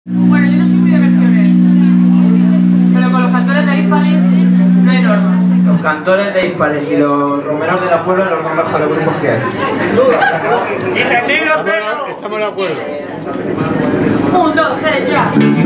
Bueno, yo no soy muy de versiones, pero con los cantores de Hispalis no hay norma. Los cantores de Hispalis y los romeros de la Puebla son los dos mejores grupos que hay. ¿Entendido, Pedro? Estamos de acuerdo. 1, 2, 3, ya.